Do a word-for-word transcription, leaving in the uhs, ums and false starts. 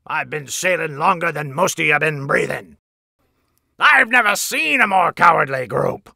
I've been sailing longer than most of you been breathing. I've never seen a more cowardly group.